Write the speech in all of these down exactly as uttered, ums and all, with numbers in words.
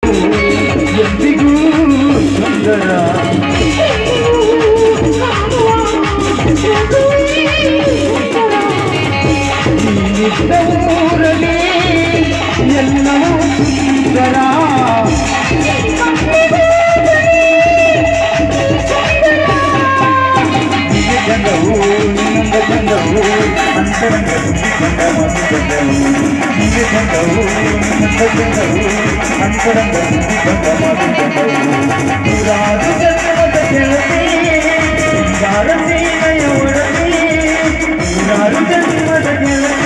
ಎಂದಿಗೂ ಸುಂದರ ನೀನಿದ್ದ ಊರಲ್ಲಿ ಎಲ್ಲವೂ ಸುಂದರ ಚಂದವು ನಿನ್ನಂದ ಚಂದವು ಅಂತರಂಗ ತುಂಬಿಕೊಂಡ ಮಧು ಚಂದವು ನಿಮಗೆ ಚಂದವು ನಿನ್ನಂದ ಚಂದವು ಅಂತರಂಗ ತುಂಬಿಕೊಂಡ ಮಧು ಚಂದವು ನೂರಾರು ಜನ್ಮದ ಗೆಳತಿ ಸಿಂಗಾರ ಸೀಮೆಯ ಒಡತಿ ನೂರಾರು ಜನ್ಮದ ಗೆಳತಿ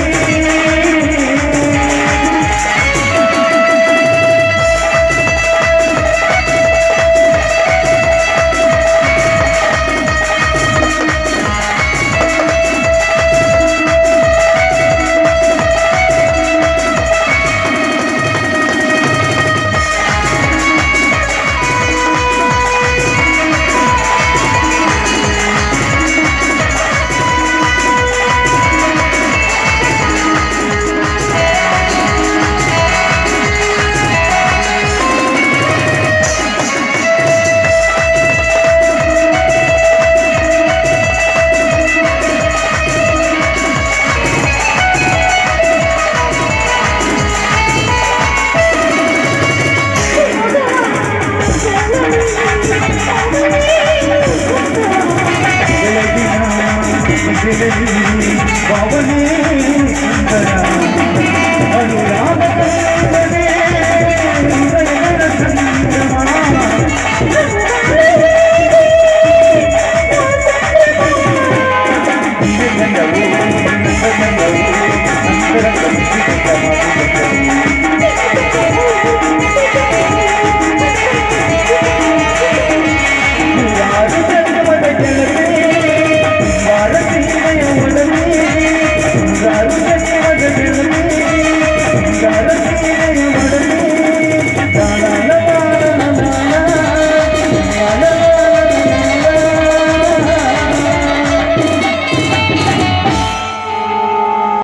Baby